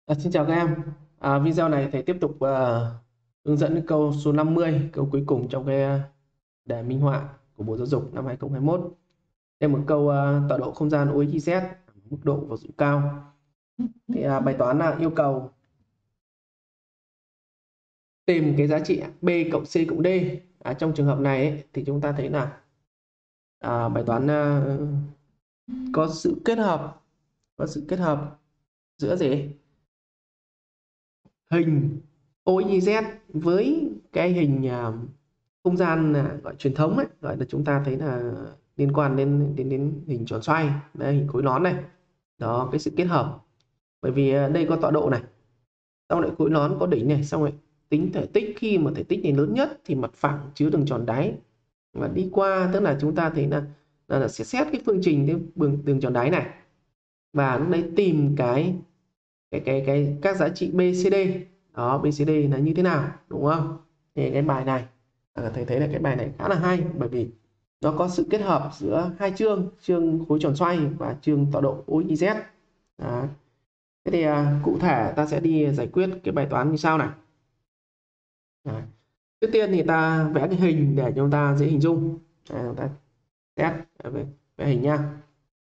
Xin chào các em. Video này thầy tiếp tục hướng dẫn câu số 50, câu cuối cùng trong cái đề minh họa của Bộ Giáo dục năm 2021. Đây là một câu tọa độ không gian OXYZ, mức độ và độ cao. Thì bài toán là yêu cầu tìm cái giá trị B cộng C cộng D. Trong trường hợp này ấy, thì chúng ta thấy là bài toán có sự kết hợp giữa gì? Hình OXYZ với cái hình không gian gọi truyền thống ấy, gọi là chúng ta thấy là liên quan đến hình tròn xoay, đây hình khối nón này. Đó, cái sự kết hợp. Bởi vì đây có tọa độ này, xong lại khối nón có đỉnh này, xong rồi tính thể tích, khi mà thể tích này lớn nhất thì mặt phẳng chứa đường tròn đáy và đi qua, tức là chúng ta thấy là sẽ xét cái phương trình cái đường tròn đáy này, và lúc đấy tìm cái các giá trị BCD. Đó, BCD là như thế nào, đúng không? Thì cái bài này thầy thấy là cái bài này khá là hay, bởi vì nó có sự kết hợp giữa hai chương khối tròn xoay và chương tọa độ OXYZ. Đó. Thế thì cụ thể ta sẽ đi giải quyết cái bài toán như sau này. Đó. Trước tiên thì ta vẽ cái hình để chúng ta dễ hình dung. Chúng ta test vẽ hình nha.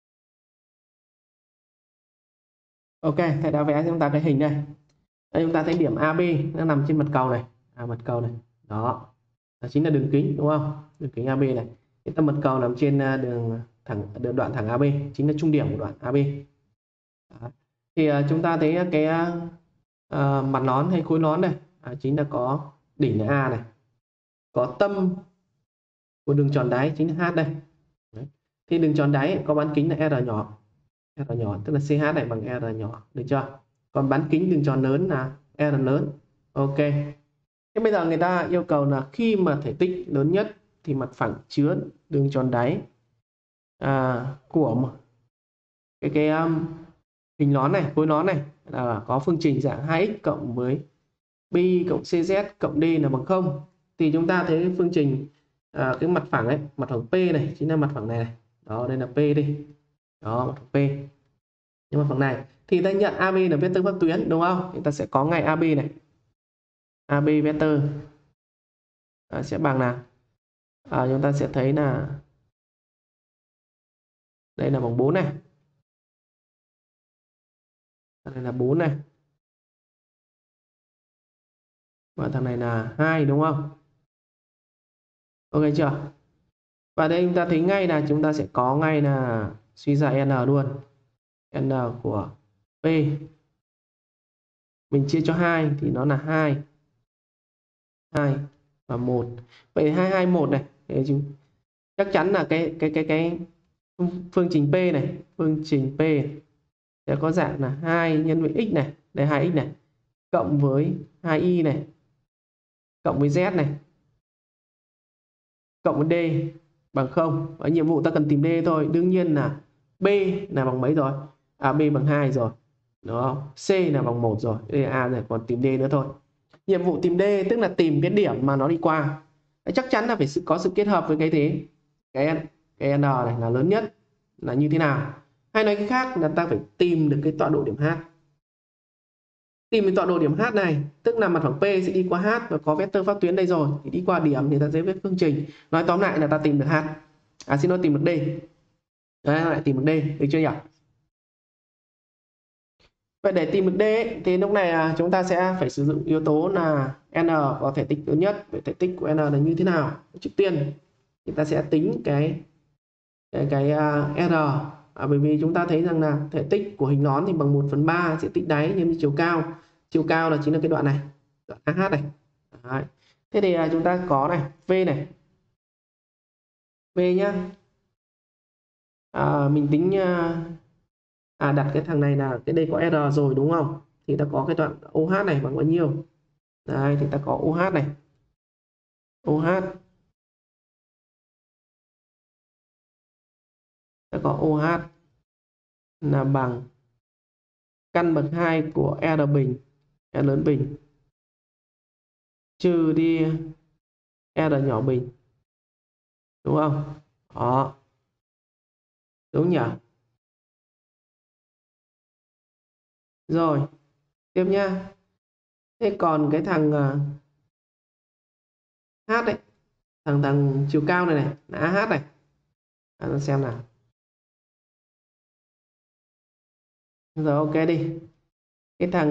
Ok, thầy đã vẽ cho chúng ta cái hình đây. Đây, chúng ta thấy điểm AB nó nằm trên mặt cầu này, mặt cầu này. Đó chính là đường kính, đúng không? Đường kính AB này. Cái tâm mặt cầu nằm trên đường đoạn thẳng AB, chính là trung điểm của đoạn AB. Đó. Thì chúng ta thấy cái mặt nón hay khối nón này chính là có đỉnh là A này, có tâm của đường tròn đáy chính là H đây. Đấy. Thì đường tròn đáy có bán kính là R nhỏ, tức là CH này bằng R nhỏ, được chưa? Còn bán kính đường tròn lớn là R lớn. Ok. Thế bây giờ người ta yêu cầu là khi mà thể tích lớn nhất thì mặt phẳng chứa đường tròn đáy của cái hình nón này, khối nón này là có phương trình dạng 2x cộng với pi cộng cz cộng d là bằng 0. Thì chúng ta thấy phương trình cái mặt phẳng ấy, mặt phẳng P này chính là mặt phẳng này. Đó, đây là P đi. Đó, mặt phẳng P. Nhưng mà phần này thì ta nhận AB là vectơ pháp tuyến, đúng không? Thì ta sẽ có ngay AB này. AB vectơ sẽ bằng là chúng ta sẽ thấy là đây là bằng 4 này. Đây là 4 này. Và thằng này là 2, đúng không? Ok chưa? Và đây chúng ta thấy ngay là chúng ta sẽ có ngay là suy ra N luôn. N của P mình chia cho 2 thì nó là 2 và 1. Vậy 2 2 1 này thì chắc chắn là cái phương trình P này, phương trình P sẽ có dạng là 2 nhân với x này, đây 2x này, cộng với 2y này, cộng với z này, cộng với d bằng 0. Ở nhiệm vụ ta cần tìm d thôi. Đương nhiên là b là bằng mấy rồi? B bằng 2 rồi. Đó, c là bằng 1 rồi. Đây là a rồi, còn tìm d nữa thôi. Nhiệm vụ tìm d tức là tìm cái điểm mà nó đi qua. Chắc chắn là phải có sự kết hợp với cái thế. Cái n này là lớn nhất là như thế nào? Hay nói cách khác là ta phải tìm được cái tọa độ điểm H. Tìm được tọa độ điểm H này, tức là mặt phẳng P sẽ đi qua H và có vectơ pháp tuyến đây rồi, thì đi qua điểm thì ta sẽ viết phương trình. Nói tóm lại là ta tìm được H. Xin lỗi, tìm được D. Đấy, lại tìm được D, được chưa nhỉ? Vậy để tìm được D ấy, thì lúc này chúng ta sẽ phải sử dụng yếu tố là N có thể tích lớn nhất. Vậy thể tích của N là như thế nào? Trước tiên chúng ta sẽ tính cái R. Bởi vì chúng ta thấy rằng là thể tích của hình nón thì bằng 1/3 diện tích đáy nhân với chiều cao. Chiều cao là chính là cái đoạn này, đoạn AH này. Đấy. Thế thì chúng ta có này, V này. V nhá. Mình tính đặt cái thằng này là cái đây có R rồi, đúng không? Thì ta có cái đoạn OH này bằng bao nhiêu? Đây, thì ta có OH này. OH. Ta có OH là bằng căn bậc 2 của R bình, R lớn bình, trừ đi R nhỏ bình, đúng không? Đó, đúng nhỉ? Rồi, Tiếp nhá. Thế còn cái thằng H đấy, thằng chiều cao này này là AH này. Nó xem nào. Rồi ok đi. Cái thằng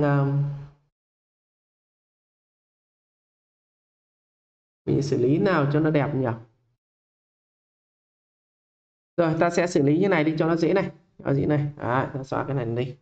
mình xử lý nào cho nó đẹp nhỉ? Rồi ta sẽ xử lý như này đi cho nó dễ này. Cho dễ này. Đấy, ta xóa cái này đi.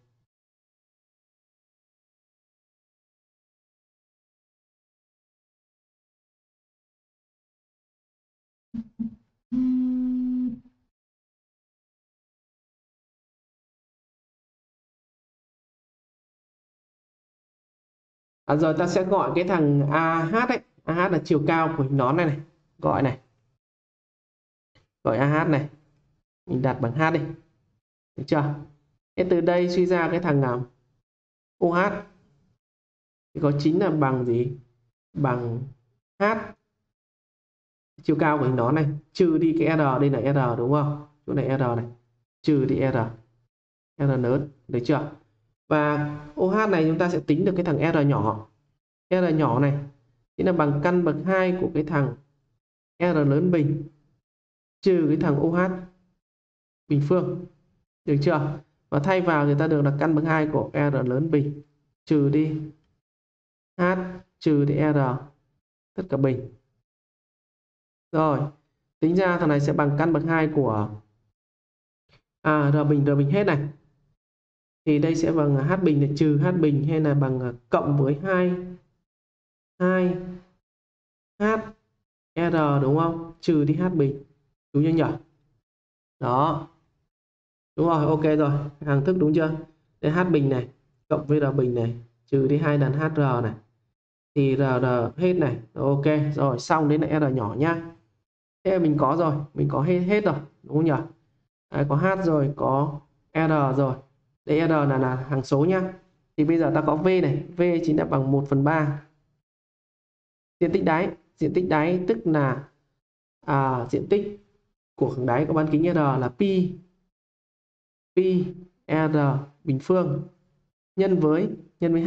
Rồi ta sẽ gọi cái thằng AH ấy. AH là chiều cao của hình nón này này. Gọi này. Gọi AH này. Mình đặt bằng H đi. Được chưa? Thế từ đây suy ra cái thằng nào? OH thì có chính là bằng gì? Bằng H chiều cao của hình nón này trừ đi cái R, đây là R đúng không? Chỗ này R này, trừ đi R lớn, được chưa? Và OH này chúng ta sẽ tính được cái thằng R nhỏ. R nhỏ này chính là bằng căn bậc 2 của cái thằng R lớn bình trừ cái thằng OH bình phương. Được chưa? Và thay vào người ta được là căn bậc 2 của R lớn bình trừ đi H trừ đi R tất cả bình. Rồi, tính ra thằng này sẽ bằng căn bậc 2 của R bình hết này. Thì đây sẽ bằng H bình là trừ H bình hay là bằng cộng với 2 H R đúng không? Trừ đi H bình. Đúng chưa nhỉ? Đó. Đúng rồi, ok rồi. Hàng thức đúng chưa? Đây H bình này cộng với R bình này trừ đi 2 lần HR này. Thì R hết này. Ok, rồi xong đến là R nhỏ nhá. Thế mình có rồi, mình có hết rồi, đúng không nhỉ? Đấy, có H rồi, có R rồi. Đây R là hàng số nhá. Thì bây giờ ta có V này, V chính là bằng 1/3 diện tích đáy. Diện tích đáy tức là diện tích của khoảng đáy có bán kính R là pi R bình phương nhân với H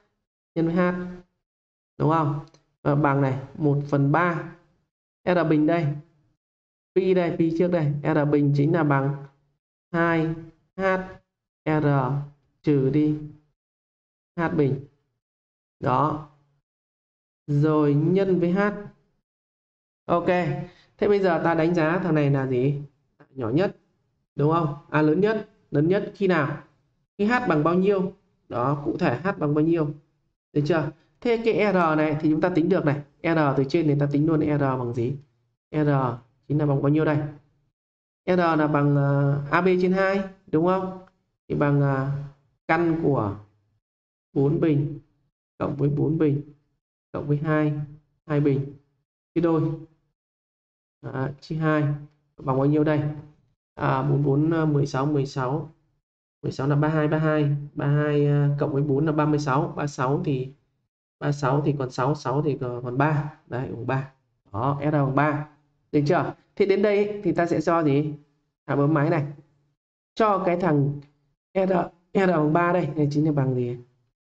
đúng không? Và bằng này 1/3 R bình đây. Pi trước đây, R bình chính là bằng 2 H R trừ đi H bình. Đó. Rồi nhân với H. Ok. Thế bây giờ ta đánh giá thằng này là gì? Nhỏ nhất, đúng không? Lớn nhất. Lớn nhất khi nào? Khi H bằng bao nhiêu? Đó, cụ thể H bằng bao nhiêu? Được chưa? Thế cái R này thì chúng ta tính được này. R từ trên này ta tính luôn R bằng gì? R chính là bằng bao nhiêu đây? R là bằng AB/2 đúng không? Thì bằng căn của 4 bình cộng với 4 bình cộng với 2 bình chia đôi chia 2 bằng bao nhiêu đây? 4 4 16 16 là 32 cộng với 4 là 36 thì 36 thì còn 6 thì còn 3. Đấy, bằng 3. Đó, S bằng 3. Được chưa? Thì đến đây thì ta sẽ cho gì? Bấm máy này. Cho cái thằng S bằng 3 đây, này chính là bằng gì?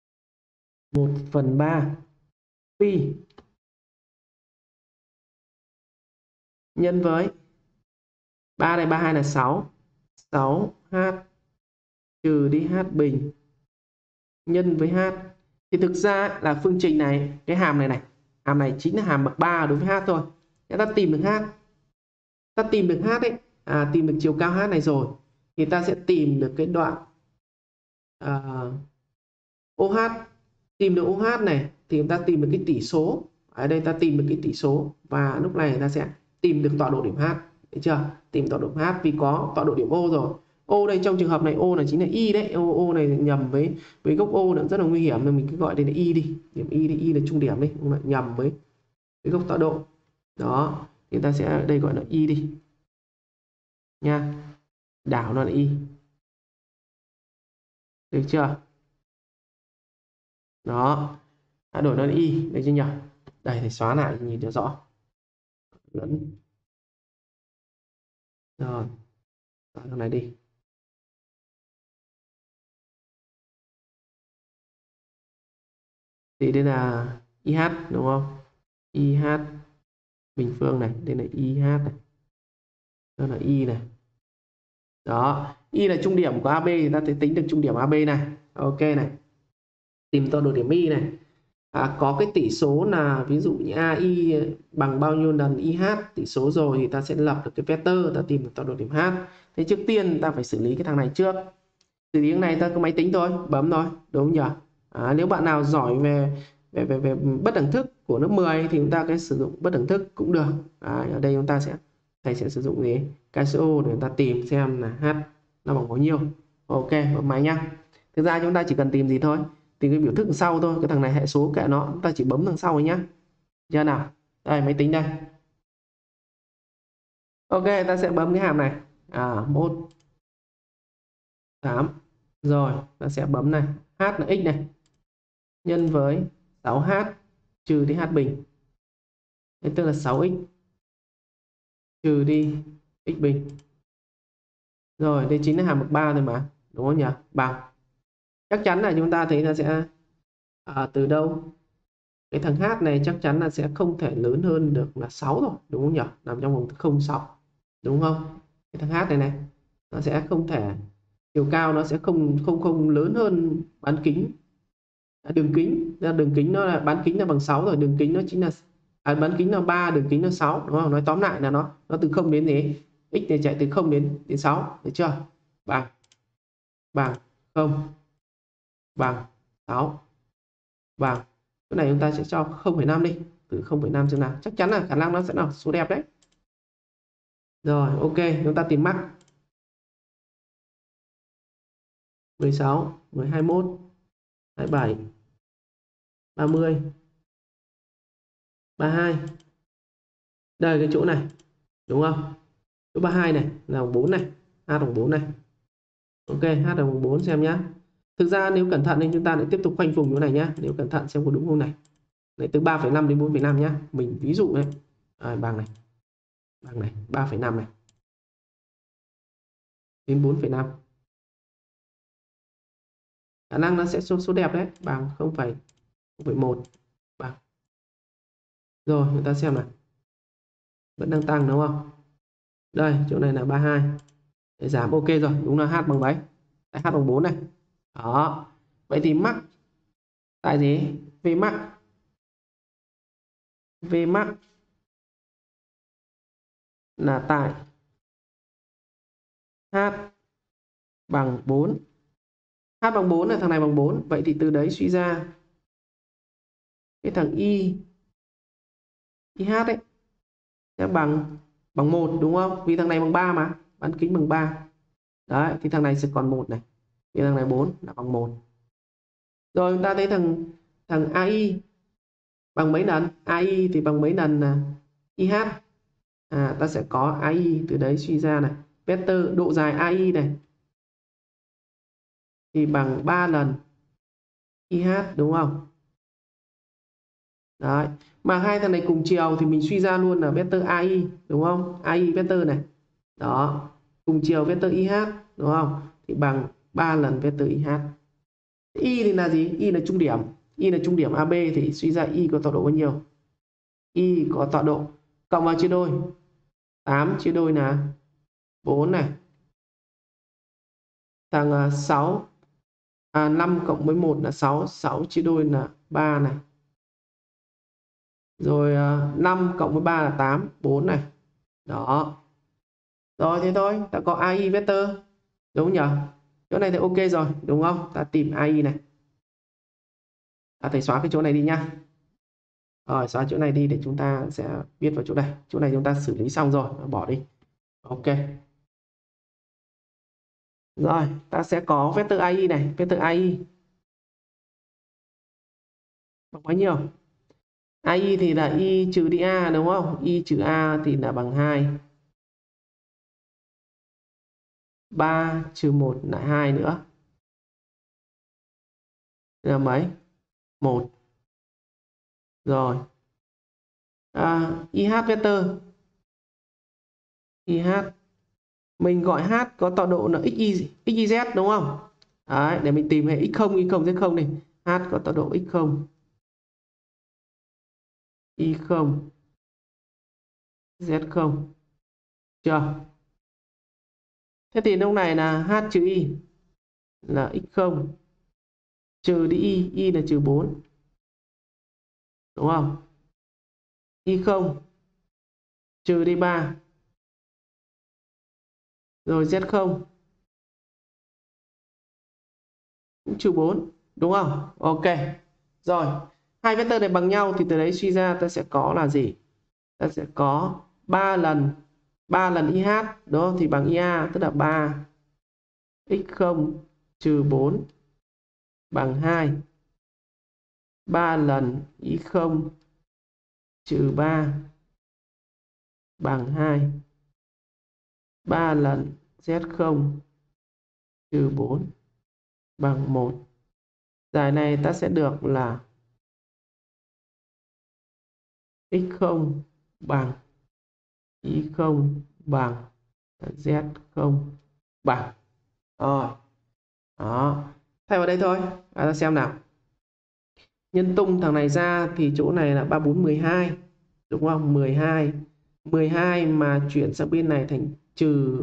1/3 pi nhân với 3 này 32 là 6 H trừ đi H bình nhân với H. Thì thực ra là phương trình này, cái hàm này hàm này chính là hàm bậc 3 đối với H thôi. Nếu ta tìm được H, ta tìm được H ấy, tìm được chiều cao H này rồi thì ta sẽ tìm được cái đoạn OH. Tìm được OH này thì chúng ta tìm được cái tỷ số. Ở đây ta tìm được cái tỷ số và lúc này ta sẽ tìm được tọa độ điểm H. Được chưa? Tìm tọa độ H vì có tọa độ điểm O rồi. O đây trong trường hợp này O là chính là Y đấy. O này nhầm với gốc O là rất là nguy hiểm nên mình cứ gọi đây là Y đi. Điểm Y đi, Y là trung điểm đi, không lại nhầm với gốc tọa độ. Đó, thì ta sẽ đây gọi là Y đi. Nha. Đảo nó là Y. Được chưa? Đó. Đổi nó là Y, được chưa nhỉ? Đây thì xóa lại nhìn cho rõ. Lẫn. Rồi. Xóa thằng này đi. thì đây là IH đúng không? IH bình phương này, đây là IH này, đây là Y này. Đó, Y là trung điểm của AB thì ta sẽ tính được trung điểm AB này. Ok này. Tìm tọa độ điểm Y này. Có cái tỷ số là ví dụ như AI bằng bao nhiêu lần IH tỷ số rồi thì ta sẽ lập được cái vector, ta tìm được tọa độ điểm H. Thế trước tiên ta phải xử lý cái thằng này trước. Xử lý cái này ta có máy tính thôi, bấm thôi, đúng không nhỉ? Nếu bạn nào giỏi về bất đẳng thức của lớp 10 thì chúng ta cái sử dụng bất đẳng thức cũng được. Ở đây chúng ta thầy sẽ sử dụng gì? KCO để chúng ta tìm xem là H nó bằng bao nhiêu. Ok, bấm máy nhá. Thực ra chúng ta chỉ cần tìm gì thôi, tìm cái biểu thức đằng sau thôi, cái thằng này hệ số kệ nó, chúng ta chỉ bấm đằng sau ấy nhá. Chưa nào? Đây máy tính đây. Ok, ta sẽ bấm cái hàm này. 1 8. Rồi, ta sẽ bấm này, H là x này, nhân với 6H trừ đi H bình. Thế tức là 6x trừ đi x bình. Rồi, đây chính là hàm bậc 3 thôi mà, đúng không nhỉ? Bằng. Chắc chắn là chúng ta thấy nó sẽ từ đâu? Cái thằng H này chắc chắn là sẽ không thể lớn hơn được là 6 rồi, đúng không nhỉ? Nằm trong vòng 0,6, đúng không? Cái thằng H này nó sẽ không thể, chiều cao nó sẽ không lớn hơn bán kính, đường kính nó là bán kính là bằng 6 rồi, đường kính nó chính là bán kính là 3, đường kính là 6, đúng không? Nói tóm lại là nó từ 0 đến gì? X này chạy từ 0 đến 6, được chưa? Bằng 0 bằng 6 bằng, cái này chúng ta sẽ cho 0,5 đi, từ 0,5 xem nào, chắc chắn là khả năng nó sẽ là số đẹp đấy. Rồi ok, chúng ta tìm mắc 16, 21, 27, 30, 32. Đây cái chỗ này, đúng không? Chỗ 32 này là bằng 4 này, H bằng 4 này. Ok, H bằng 4 xem nhá. Thực ra nếu cẩn thận thì chúng ta lại tiếp tục khoanh vùng chỗ này nhá. Nếu cẩn thận xem có đúng không này. Đấy, từ 3,5 đến 4,5 nhá. Mình ví dụ đấy. Bằng này. Bằng này, 3,5 này. Đến 4,5. Khả năng nó sẽ số đẹp đấy, bằng 0,1 bằng. Rồi, chúng ta xem này. Vẫn đang tăng đúng không? Đây, chỗ này là 32. Để giảm ok rồi, đúng là H bằng mấy? H bằng 4 này. Đó. Vậy thì mắc tại gì? V max là tại H bằng 4. H bằng 4 là thằng này bằng 4. Vậy thì từ đấy suy ra cái thằng IH ấy sẽ bằng 1 đúng không? Vì thằng này bằng 3 mà, bán kính bằng 3. Đấy, thì thằng này sẽ còn 1 này. Thì thằng này 4 là bằng 1. Rồi chúng ta thấy thằng AI bằng mấy lần? AI thì bằng mấy lần là IH. Ta sẽ có AI từ đấy suy ra này, vector độ dài AI này thì bằng 3 lần IH đúng không? Đấy. Mà hai thằng này cùng chiều thì mình suy ra luôn là vector AI đúng không? AI vector này. Đó, cùng chiều vector IH đúng không? Thì bằng 3 lần vector IH. Y thì là gì? Y là trung điểm. Y là trung điểm AB thì suy ra Y có tọa độ bao nhiêu? Y có tọa độ cộng vào chia đôi. 8 chia đôi là 4 này. Thằng 6 5 cộng với 1 là 6, 6 chia đôi là 3 này. Rồi 5 cộng với 3 là 8, 4 này. Đó. Rồi thế thôi, ta có AI vector. Đúng nhỉ? Chỗ này thì ok rồi, đúng không? Ta tìm AI này. Ta phải xóa cái chỗ này đi nhá. Rồi xóa chỗ này đi để chúng ta sẽ viết vào chỗ này. Chỗ này chúng ta xử lý xong rồi, bỏ đi. Ok. Rồi, ta sẽ có vector AI này, vector AI bằng bao nhiêu? AI thì là Y trừ đi A đúng không? Y trừ A thì là bằng 2. 3 trừ 1 là 2 nữa. Là mấy? 1. Rồi. IH vector. IH. Mình gọi H có tọa độ là XYZ đúng không? Đấy, để mình tìm hệ x0, y0, z0 này. H có tọa độ x0. Y0 Z0 chưa? Thế thì lúc này là H trừ Y là X0 trừ đi Y là trừ 4. Đúng không? Y0 trừ đi 3. Rồi Z0 cũng trừ 4. Đúng không? Ok. Rồi. Hai vectơ này bằng nhau thì từ đấy suy ra ta sẽ có là gì? Ta sẽ có 3 lần IH, đúng không? Thì bằng IA, tức là 3 x0 trừ 4 bằng 2. 3 lần y0 trừ 3 bằng 2. 3 lần z0 trừ 4 bằng 1. Giải này ta sẽ được là x0 bằng y0 bằng z0 bằng. Rồi. Đó. Thay vào đây thôi. Ta xem nào. Nhân tung thằng này ra thì chỗ này là 3 4 12. Đúng không? 12. 12 mà chuyển sang bên này thành trừ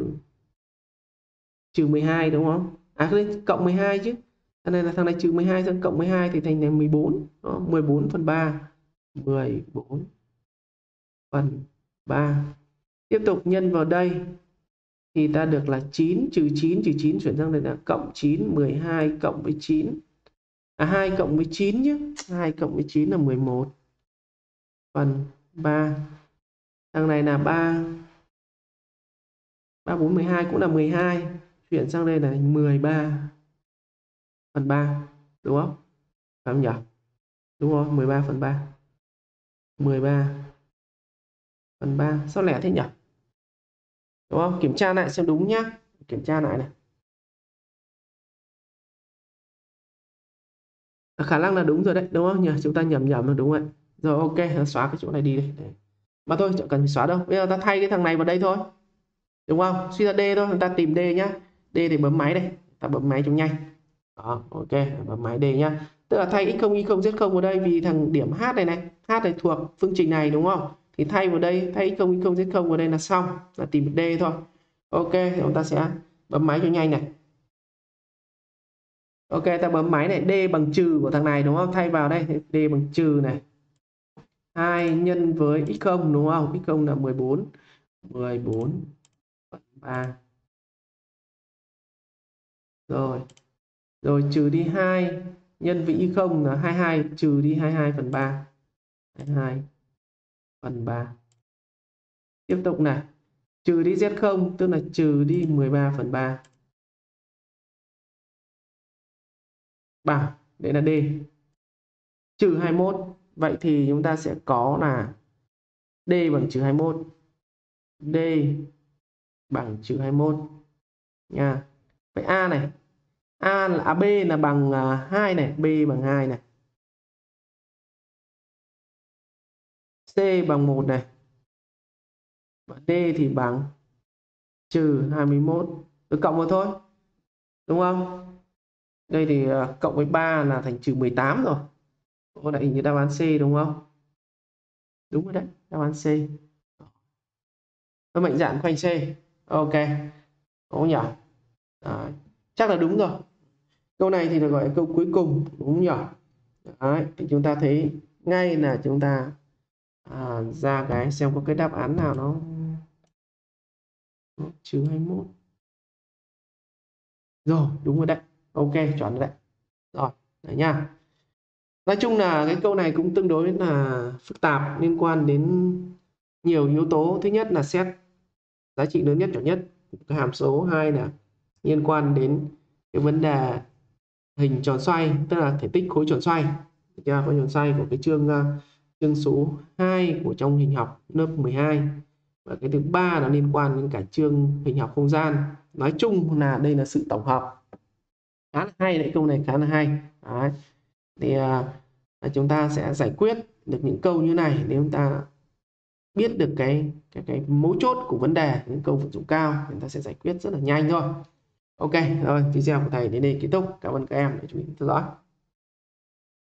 12 đúng không? À cái cộng 12 chứ. Thằng này là thằng này trừ 12 sang cộng 12 thì thành là 14. Đó, 14 phần 3. 14 phần 3. Tiếp tục nhân vào đây thì ta được là 9 trừ 9 chuyển sang đây là cộng 9, 12 cộng với 9. À 2 cộng với 9 chứ. 2 cộng với 9 là 11 phần 3. Thằng này là 3 4 12 cũng là 12, chuyển sang đây là 13 phần 3, đúng không? Phải không nhỉ? Đúng rồi, 13 phần 3. 13 phần 3. Sao lẻ thế nhỉ? Đúng không? Kiểm tra lại xem đúng nhá. Kiểm tra lại này. Khả năng là đúng rồi đấy, đúng không nhỉ? Chúng ta nhầm là đúng rồi. Rồi ok, xóa cái chỗ này đi đây. Mà thôi, chẳng cần phải xóa đâu. Bây giờ ta thay cái thằng này vào đây thôi. Đúng không? Suy ra D thôi, chúng ta tìm D nhá. D thì bấm máy đây. Ta bấm máy cho nhanh. Đó, ok, bấm máy D nhá. Tức là thay x0 y0 z0 vào đây vì thằng điểm H này H này thuộc phương trình này đúng không? Thì thay vào đây, thay x0 y0 z0 vào đây là xong, là tìm D thôi. Ok, thì chúng ta sẽ bấm máy cho nhanh này. Ok, ta bấm máy này, D bằng trừ của thằng này đúng không? Thay vào đây, D bằng trừ này. 2 nhân với x0 đúng không? X0 là 14 phần 3. Rồi trừ đi 2 nhân với y0 là 22 trừ đi 22 phần 3. 22 phần 3. Tiếp tục này. Trừ đi z0 tức là trừ đi 13 phần 3. Bằng, đấy là D. Trừ 21. Vậy thì chúng ta sẽ có là D bằng trừ 21. D bằng trừ 21 nha. Vậy A này. B là bằng 2 này, B bằng 2 này. C bằng 1 này. Và D thì bằng trừ 21. Tôi cộng vào thôi. Đúng không? Đây thì cộng với 3 là thành trừ 18 rồi. Có lại hình như đáp án C đúng không? Đúng rồi đấy, đáp án C. Nó mệnh dạng khoanh C. Ok. Đúng nhỉ? Đấy. Chắc là đúng rồi. Câu này thì được gọi là câu cuối cùng, đúng nhỉ? Đấy, thì chúng ta thấy ngay là chúng ta ra cái xem có cái đáp án nào nó trừ 21. Rồi, đúng rồi đấy. Ok, chuẩn rồi đấy. Rồi, đấy nha. Nói chung là cái câu này cũng tương đối là phức tạp, liên quan đến nhiều yếu tố. Thứ nhất là xét giá trị lớn nhất nhỏ nhất cái hàm số. Hai là liên quan đến cái vấn đề hình tròn xoay, tức là thể tích khối tròn xoay. Khối tròn xoay của cái chương số 2 của trong hình học lớp 12. Và cái thứ ba là liên quan đến cả chương hình học không gian. Nói chung là đây là sự tổng hợp khá là hay đấy, câu này khá là hay. Đấy. Thì chúng ta sẽ giải quyết được những câu như này nếu chúng ta biết được cái mấu chốt của vấn đề, những câu vận dụng cao chúng ta sẽ giải quyết rất là nhanh thôi. Ok, rồi video của thầy đến đây kết thúc. Cảm ơn các em đã chú ý theo dõi.